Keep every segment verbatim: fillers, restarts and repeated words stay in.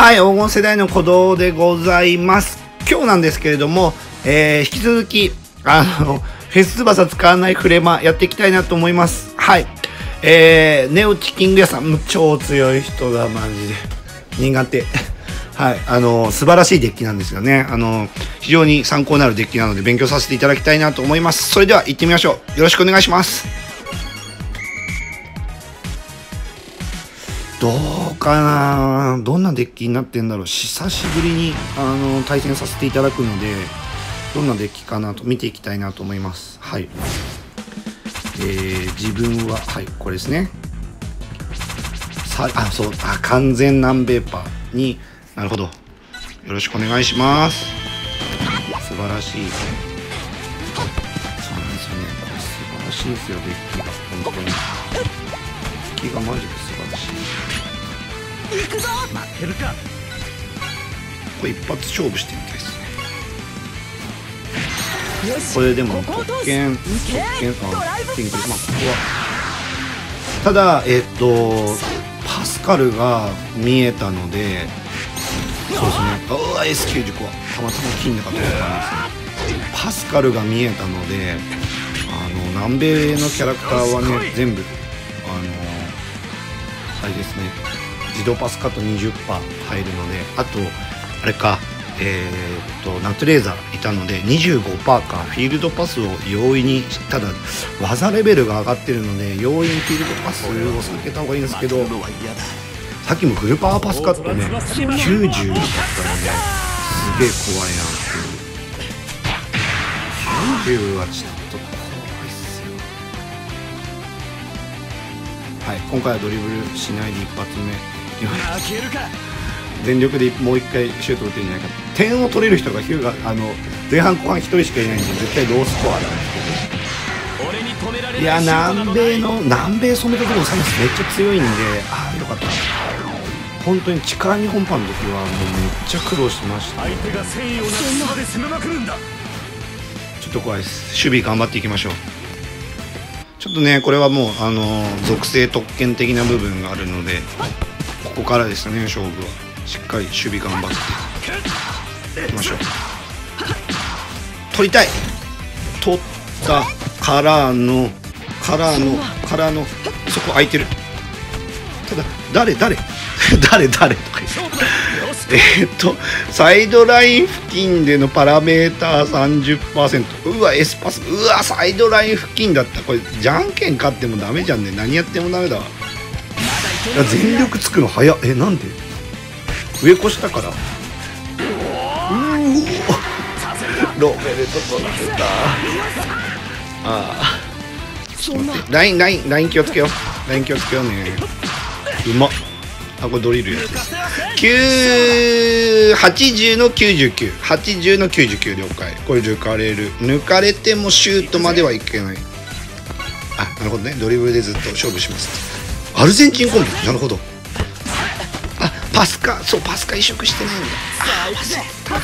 はい、黄金世代の鼓動でございます。今日なんですけれども、えー、引き続きあのフェス翼使わないフレマやっていきたいなと思います。はい、えー、ネオチキング屋さん超強い人だマジで苦手。はい、あの素晴らしいデッキなんですよね。あの非常に参考になるデッキなので勉強させていただきたいなと思います。それでは行ってみましょう。よろしくお願いします。どうかな、どんなデッキになってんだろう。久しぶりにあの対戦させていただくので、どんなデッキかなと見ていきたいなと思います。はい、えー、自分ははいこれですね。さあそうあ完全南米パーになるほど。よろしくお願いします。素晴らしい。そうなんですよね。これ素晴らしいですよ、デッキが。本当に。デッキがマジで素晴らしい。行くぞ。待ってるか。これ一発勝負してみたいですね。これでも特権、特権、あ、特権、まあ、ここは。ただ、えっと、パスカルが見えたので、そうですね。うわ エスきゅうじゅうご はたまたま金なかったんですね。パスカルが見えたので、あの南米のキャラクターはね全部あのあれですね、自動パスカット にじゅっパーセント 入るので、あとあれかえー、っとナットレーザーいたので にじゅうごパーセント かフィールドパスを容易に、ただ技レベルが上がってるので容易にフィールドパスを避けた方がいいんですけど、さっきもフルパワーパスカットねきゅうじゅうだったのですげえ怖いなっていう。きゅうじゅうはちょっと怖いっすよ。はい、今回はドリブルしないで一発目いきます。全力でもう一回シュート打ってるんじゃないか。点を取れる人がヒューがあの前半後半ひとりしかいないんで絶対ロースコアなんですけど、いや南米の南米染めた時のサイスめっちゃ強いんで、ああよかった。本当に力日本パンの時はもうめっちゃ苦労してました。相手が戦意をなくすまで攻めまくるんだ。ちょっと怖いです。守備頑張っていきましょう。ちょっとねこれはもうあのー、属性特権的な部分があるので、ここからですね勝負は。しっかり守備頑張っていきましょう。取りたい。取ったからのからのからのそこ空いてる。ただ誰誰誰誰とか言ってえーっとサイドライン付近でのパラメーター さんじゅっパーセント。 うわ S パス、うわサイドライン付近だった。これじゃんけん勝ってもダメじゃんね。何やってもダメだわ。全力つくの早っ。えなんで上越したから。うおロベルト取らせた。ああちょっと待って、ラインラインライン気をつけよう。ライン気をつけようね。うまっ。あこれドリルやつです。きゅうはちじゅうのきゅうじゅうきゅう、はちじゅうのきゅうじゅうきゅう。了解。これ抜かれる。抜かれてもシュートまではいけない。あなるほどね。ドリブルでずっと勝負します。アルゼンチンコンビ。なるほど。あパスカ、そうパスカ移植してないんだ。あ忘れ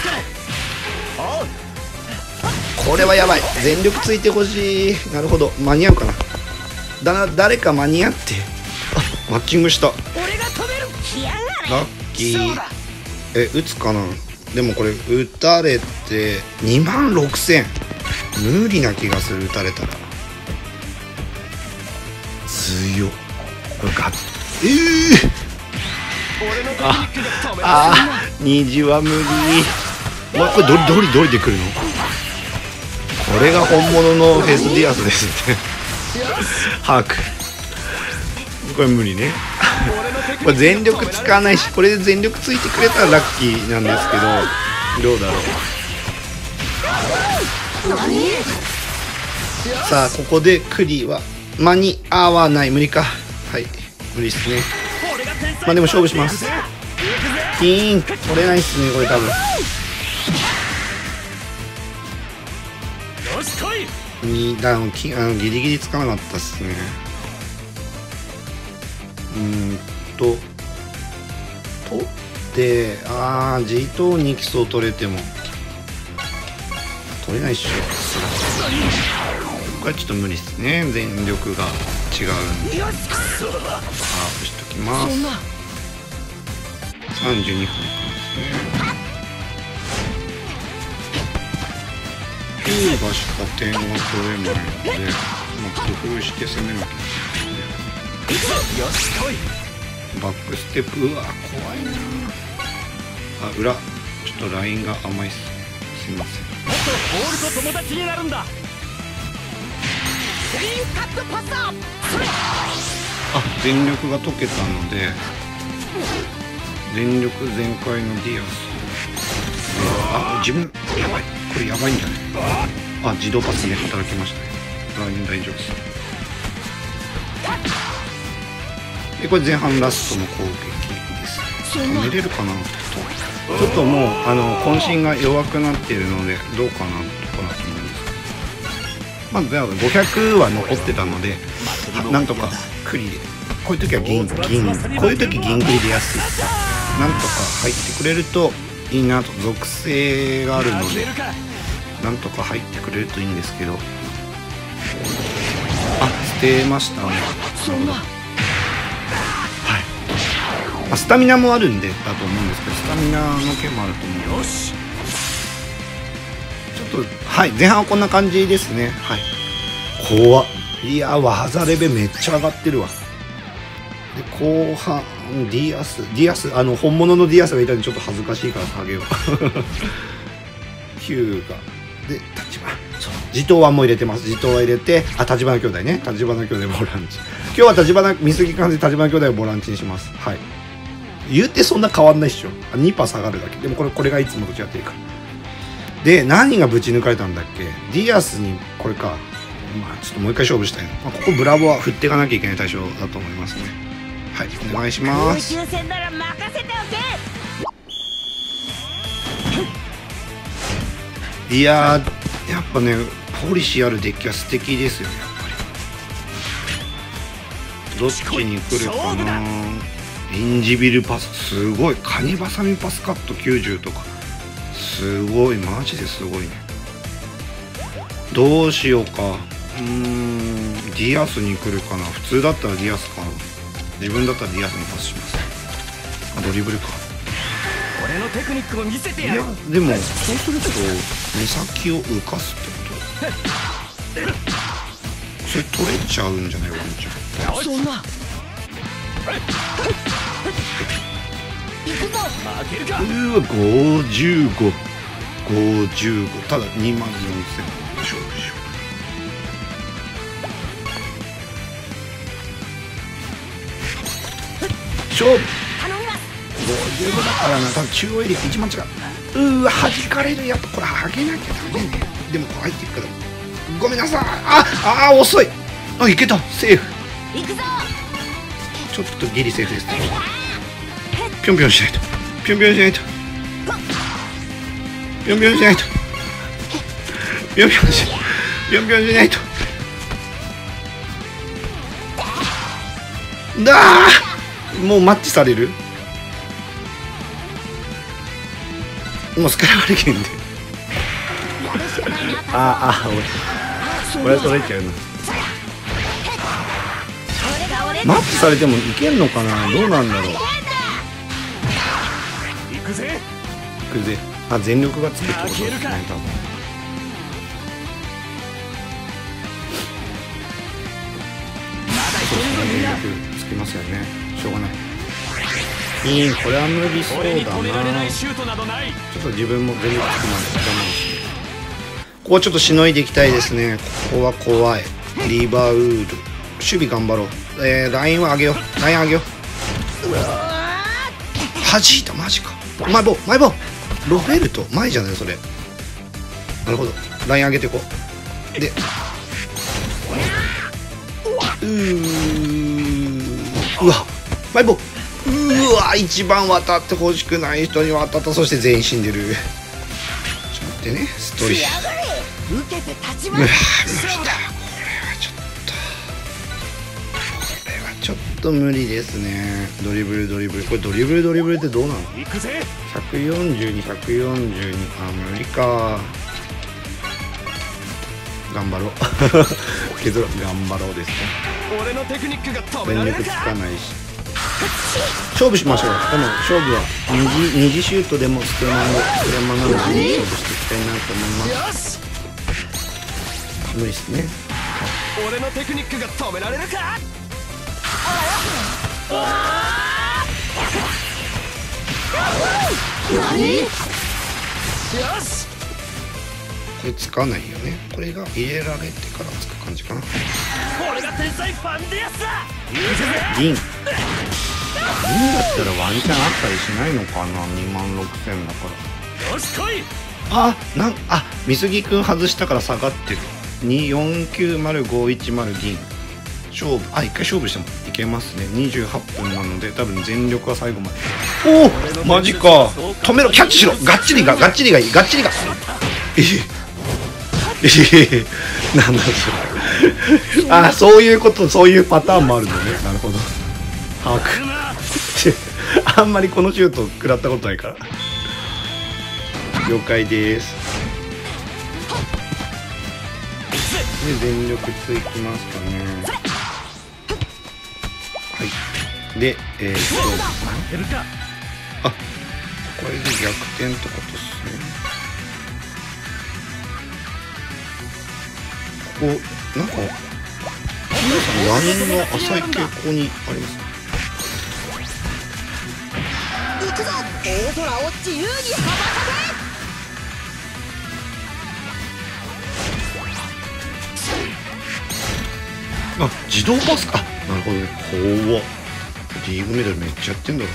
た。これはやばい。全力ついてほしい。なるほど間に合うかな。だな誰か間に合って。あマッチングした。ラッキー。え打つかな。でもこれ打たれてにまんろくせん。無理な気がする。打たれたら強っ。これガッえー、ああ虹は無理。お前これドリドリドリで来るの。これが本物のフェスディアスですって把握。これ無理ねこれ全力使わないし、これで全力ついてくれたらラッキーなんですけど、どうだろう。さあここでクリは間に合わない。無理か。はい無理っすね。まあでも勝負します。キーン取れないっすねこれ多分。にダウンキあのギリギリつかなかったっすね。うーんと取ってああ G 等に基礎取れても取れないっしょ。これはちょっと無理っすね。全力が違うんで。パワーアップしときます。 さんじゅうにふんですね。キューバしか点が取れないので、まあ、工夫して攻めなきゃいけない。バックステップ、うわ怖いなあ。裏ちょっとラインが甘いっす。すいません。 もっとボールと友達になるんだ。 あ、全力が解けたので全力全開のディアス。あ、自分やばい、これやばいんじゃない。あ、自動パスで働きましたね。ライン大丈夫です。でこれ前半ラストの攻撃です。止めれるかな。ちょっともうあの渾身が弱くなっているのでどうかなとかなと思うんですけど、まあごひゃくは残ってたのでなんとかクリで、こういう時は銀銀こういう時銀クリで安い。なんとか入ってくれるといいなと。属性があるのでなんとか入ってくれるといいんですけど。あ、捨てましたね。 そんな、 スタミナもあるんでだと思うんですけど、スタミナの件もあると思うので、ちょっとはい前半はこんな感じですね。はい、怖っ。いや技レベルめっちゃ上がってるわ。で後半ディアスディアスあの本物のディアスがいたんでちょっと恥ずかしいから下げよう。ヒューガで立花、そう地頭腕も入れてます。地頭は入れて、あ立花兄弟ね、立花兄弟ボランチ。今日は立花見過ぎ感じで立花兄弟をボランチにします。はい、言うてそんな変わんないっしょ。にパー下がるだけ。でもこれこれがいつもと違ってるから。で何がぶち抜かれたんだっけ。ディアスにこれか。まあちょっともう一回勝負したいな。まあ、ここブラボーは振っていかなきゃいけない対象だと思いますね。はい、お願いします。 空中戦なら任せておけ。 いやーやっぱねポリシーあるデッキは素敵ですよね。やっぱりどっちに来るかな。インジビルパスすごい。カニバサミパスカットきゅうじゅうとかすごい、マジですごいね。どうしようか。うーんディアスに来るかな。普通だったらディアスかな。自分だったらディアスにパスします。あ、ドリブルか。 俺のテクニックも見せてやる。 いやでもそうすると目先を浮かすってことそれ取れちゃうんじゃないワンちゃん。 そんな行くぞ。負けるか。 うわごじゅうご、ごじゅうご、ただにまんよんせん勝負しよう。勝負ごじゅうごだからな。多分中央エリアいちまん違う。うーわ弾かれる。やっぱこれ上げなきゃダメね。でもこう入っていくからごめんなさい。ああ遅い。あいけた。セーフ。 行くぞ。 ちょっとギリセーフです。ぴょんぴょんしないと。ぴょんぴょんしないと。ぴょんぴょんしないと。ぴょんぴょんしぴょんぴょんしないと。だーもうマッチされる。もうスカラバリケンでああ俺俺は取れちゃうな。マッチされてもいけんのかな。どうなんだろう。 行くぜ。 行くぜ。あ全力がつくってことですね多分。そうですね全力つきますよね。しょうがない。いいこれは無理そうだな。ちょっと自分も全力つくまで我慢してここはちょっとしのいでいきたいですね。ここは怖い。リバウール守備頑張ろう。えー、ラインは上げよう。ライン上げよう。弾いたマジか。マイボーマイボーロフェルト前じゃないそれ。なるほどライン上げていこう。でうーうわマイボーうわ一番渡ってほしくない人に渡った。そして全員死んでる。ちょっと待ってねストーリー。うわ無理だ。これはちょっとこれはちょっと無理ですね。ドリブルドリブルこれドリブルドリブルってどうなの。ひゃくよんじゅうに、ひゃくよんじゅうにあ無理か。頑張ろう削ろう頑張ろうですね。 俺のテクニックが止め全られるか。 力つかないし勝負しましょう。でも勝負は二次二次シュートでもステマのステマなので勝負していきたいなと思います。無理ですね。 俺のテクニックが止められるか。何？よし。 これつかないよね。これが入れられてからつく感じかな。 俺が天才ファンディアスだ。 銀銀だったらワンチャンあったりしないのかな。にまんろくせんだから。 よし来い。 あなんあ美杉くん外したから下がってる。によんきゅうまるごいちまる銀勝負。あ一回勝負してもいけますね。にじゅうはっぷんなので多分全力は最後まで。おおマジか。止めろキャッチしろ。ガッチリがガッチリがいいガッチリがええええなんだそれあそういうことそういうパターンもあるのね。なるほど把握あんまりこのシュート食らったことないから了解です。で全力ついきますかね。はいでえー、っとあこれで逆転ってことですね。ここなんか皆さんラインが浅い傾向にありますね。 行くぞ大空を自由に羽ばたあ自動パスか。なるほどね。怖っ。リーグメダルめっちゃやってんだろ。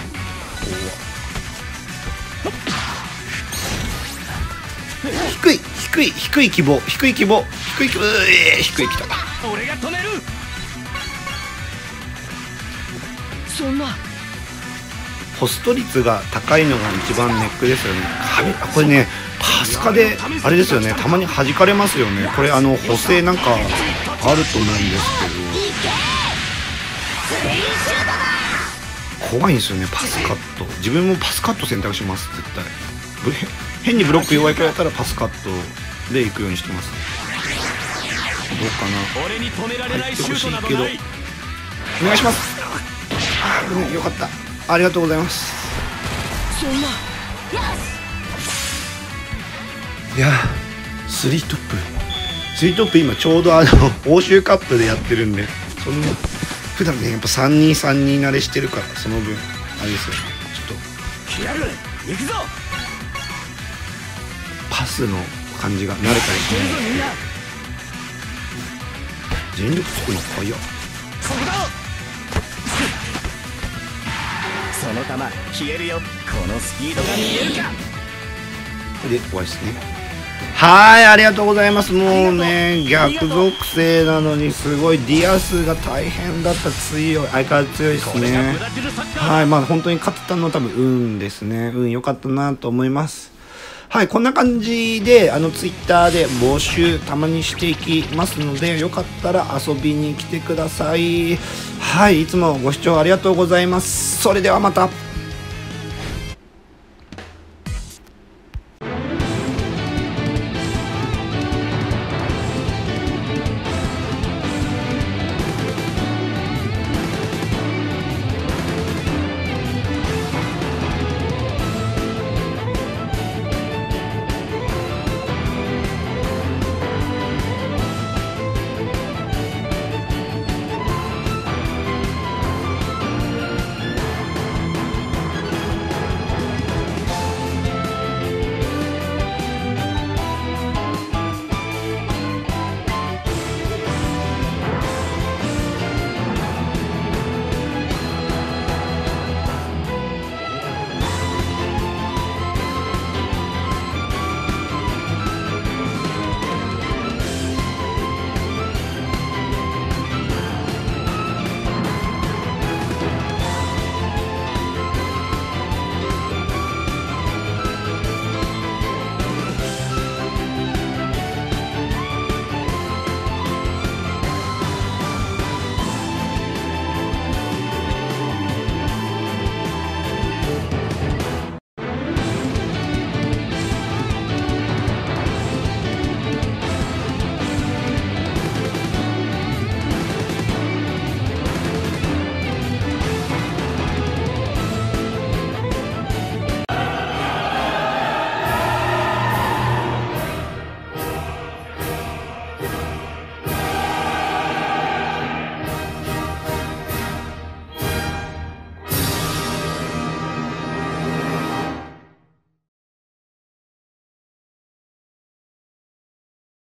怖っ。低い低い低い希望低い希望低い希望うえー、低いきた。 俺が止める。 そんなポスト率が高いのが一番ネックですよね。あこれねパスカであれですよね。たまに弾かれますよね。これあの補正なんかあると思うんですけど怖いんですよね。パスカット自分もパスカット選択します。絶対変にブロック弱いからやったらパスカットで行くようにしてます。どうかな。入ってほしいけどお願いします。あごめんよかった。ありがとうございます。 そんな。 いやスリートップスリートップ今ちょうどあの欧州カップでやってるんでその普段ねやっぱさんにんさんにん慣れしてるからその分あれですよね。ちょっとやる行くぞ。 パスの感じが慣れたりしない全力つくの早っ。 そこだ。その球消えるよ。このスピードが見えるか。 で終わりですね。はいありがとうございます。もうね逆属性なのにすごいディアスが大変だった。強い相変わらず強いですね。はいまあ本当に勝ったのは多分運ですね。運良かったなと思います。はいこんな感じであのツイッターで募集たまにしていきますのでよかったら遊びに来てください。はいいつもご視聴ありがとうございます。それではまた。